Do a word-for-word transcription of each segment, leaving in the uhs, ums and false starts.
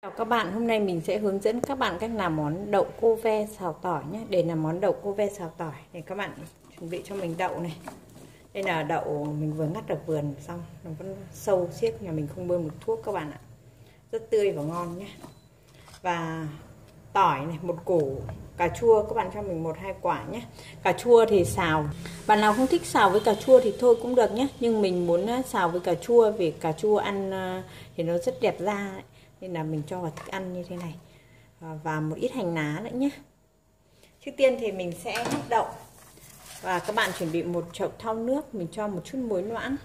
Chào các bạn, hôm nay mình sẽ hướng dẫn các bạn cách làm món đậu cô ve xào tỏi nhé. Để làm món đậu cô ve xào tỏi thì các bạn chuẩn bị cho mình đậu này. Đây là đậu mình vừa ngắt ở vườn xong, nó vẫn sâu xiết, nhà mình không bơm được thuốc các bạn ạ. Rất tươi và ngon nhé. Và tỏi này, một củ cà chua, các bạn cho mình một hai quả nhé. Cà chua thì xào, bạn nào không thích xào với cà chua thì thôi cũng được nhé. Nhưng mình muốn xào với cà chua vì cà chua ăn thì nó rất đẹp da ấy. Nên là mình cho vào thức ăn như thế này. Và một ít hành lá nữa nhé. Trước tiên thì mình sẽ hấp đậu. Và các bạn chuẩn bị một chậu thau nước, mình cho một chút muối loãng.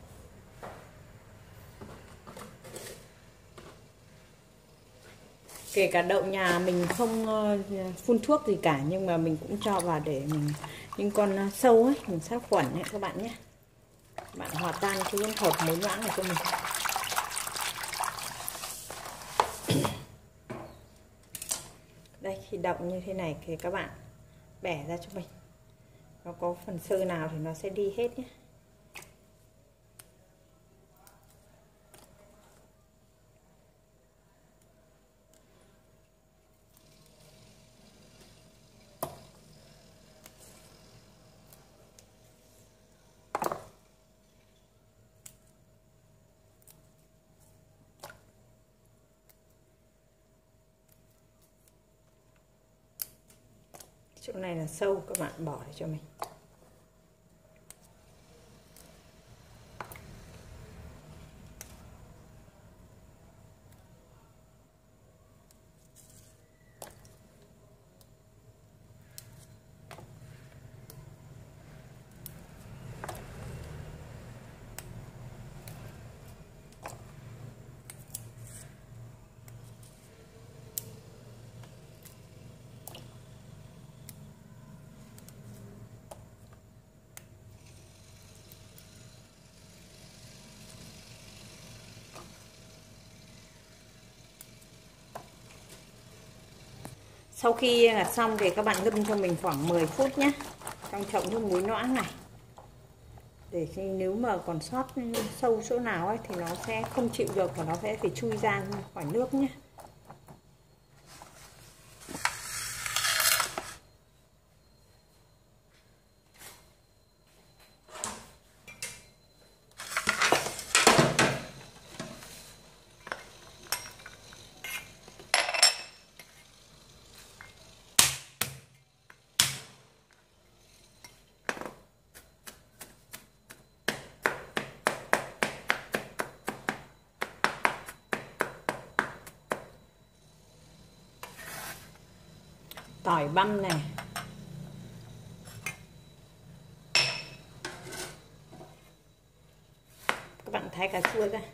Kể cả đậu nhà mình không phun thuốc gì cả, nhưng mà mình cũng cho vào để mình những con sâu ấy, mình sát khuẩn ấy các bạn nhé. Các bạn hòa tan cái hỗn hợp muối loãng này cho mình. Đây, khi đậu như thế này thì các bạn bẻ ra cho mình. Nó có phần sơ nào thì nó sẽ đi hết nhé. Chỗ này là sâu, các bạn bỏ để cho mình. Sau khi là xong thì các bạn ngâm cho mình khoảng mười phút nhé, trong chậu nước muối loãng này. Để khi nếu mà còn sót sâu chỗ nào ấy thì nó sẽ không chịu được và nó sẽ phải chui ra khỏi nước nhé. Tỏi băm này, các bạn thái cà chua ra.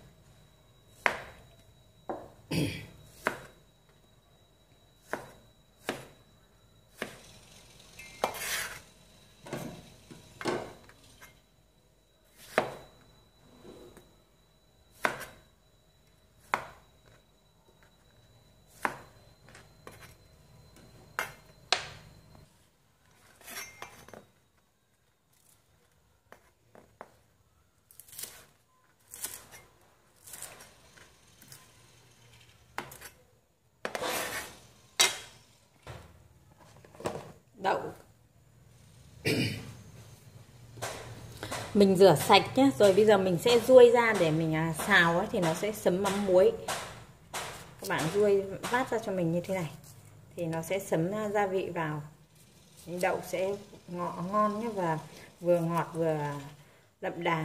Đậu mình rửa sạch nhé, rồi bây giờ mình sẽ ruôi ra để mình xào ấy thì nó sẽ sấm mắm muối. Các bạn ruôi vát ra cho mình như thế này thì nó sẽ sấm gia vị vào, đậu sẽ ngọ ngon nhé, và vừa ngọt vừa đậm đà.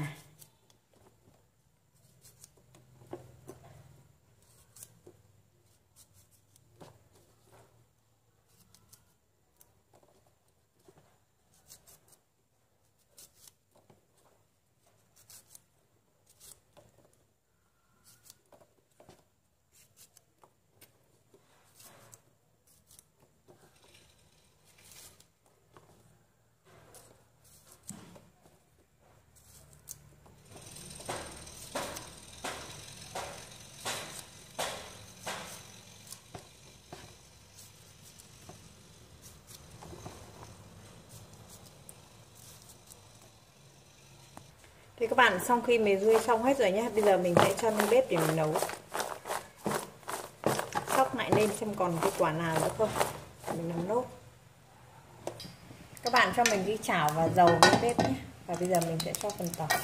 Thì các bạn, xong khi mình ruôi xong hết rồi nhé, bây giờ mình sẽ cho lên bếp để mình nấu. lại lên xem còn cái quả nào nữa không, mình làm nốt. Các bạn cho mình đi chảo và dầu lên bếp nhé. Và bây giờ mình sẽ cho phần tỏi.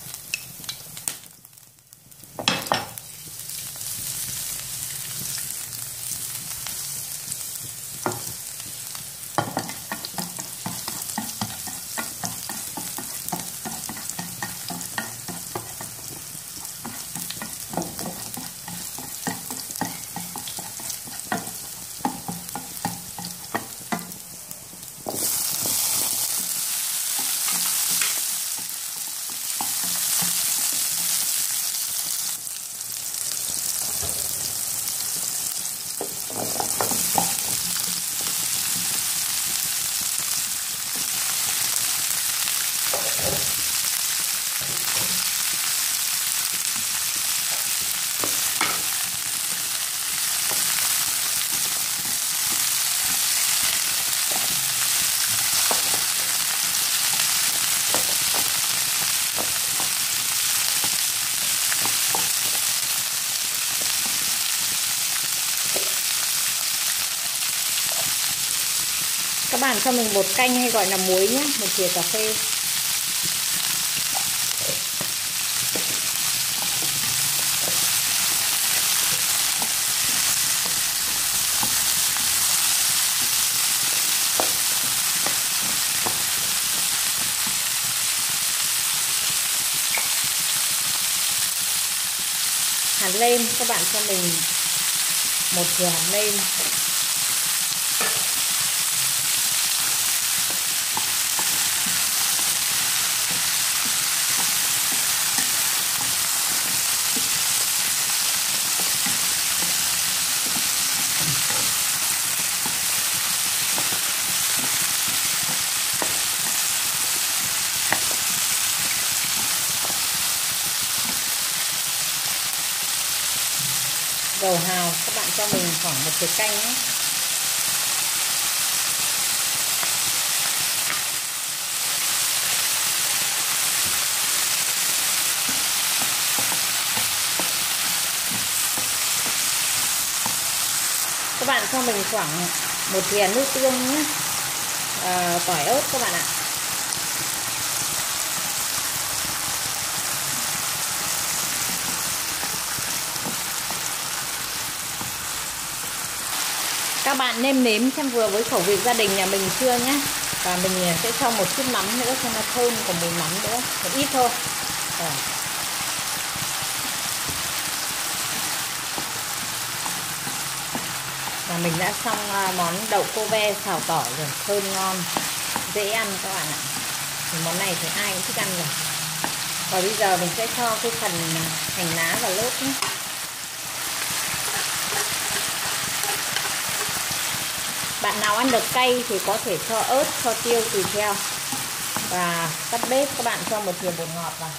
Các bạn cho mình bột canh hay gọi là muối nhé, một thìa cà phê. Hạt nêm, các bạn cho mình một thìa hạt nêm. Dầu hào, các bạn cho mình khoảng một thìa canh nhé. Các bạn cho mình khoảng một thìa nước tương nhé. À, tỏi ớt các bạn ạ. Các bạn nêm nếm xem vừa với khẩu vị gia đình nhà mình chưa nhé. Và mình sẽ cho một chút mắm nữa cho nó thơm, còn mùi mắm nữa, một ít thôi. Rồi. Và mình đã xong món đậu cô ve xào tỏi rồi, thơm ngon, dễ ăn các bạn ạ. Thì món này thì ai cũng thích ăn rồi. Và bây giờ mình sẽ cho cái phần hành lá vào lốt nhé. Bạn nào ăn được cay thì có thể cho ớt, cho tiêu tùy theo. Và tắt bếp, các bạn cho một thìa bột ngọt vào.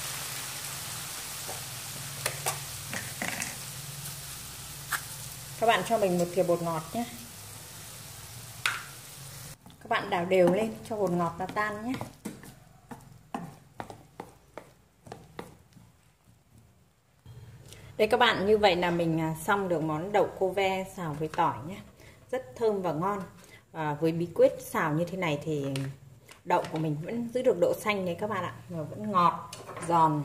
Các bạn cho mình một thìa bột ngọt nhé. Các bạn đảo đều lên cho bột ngọt nó tan nhé. Đây các bạn, như vậy là mình xong được món đậu cô ve xào với tỏi nhé. Rất thơm và ngon. À, với bí quyết xào như thế này thì đậu của mình vẫn giữ được độ xanh đấy các bạn ạ, và vẫn ngọt, giòn.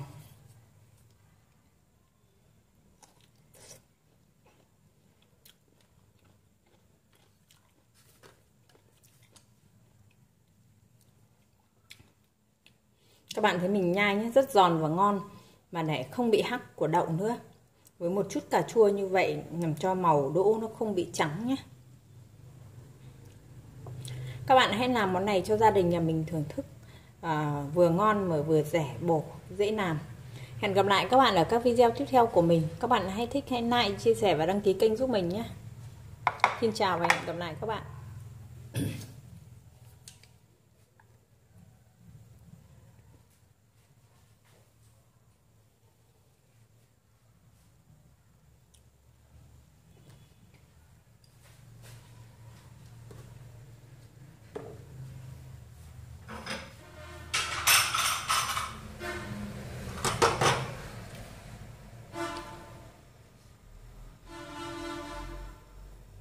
Các bạn thấy mình nhai nhé, rất giòn và ngon, mà lại không bị hắc của đậu nữa. Với một chút cà chua như vậy làm cho màu đỗ nó không bị trắng nhé. Các bạn hãy làm món này cho gia đình nhà mình thưởng thức. À, vừa ngon mà vừa rẻ, bổ, dễ làm. Hẹn gặp lại các bạn ở các video tiếp theo của mình. Các bạn hãy thích, hãy like, chia sẻ và đăng ký kênh giúp mình nhé. Xin chào và hẹn gặp lại các bạn.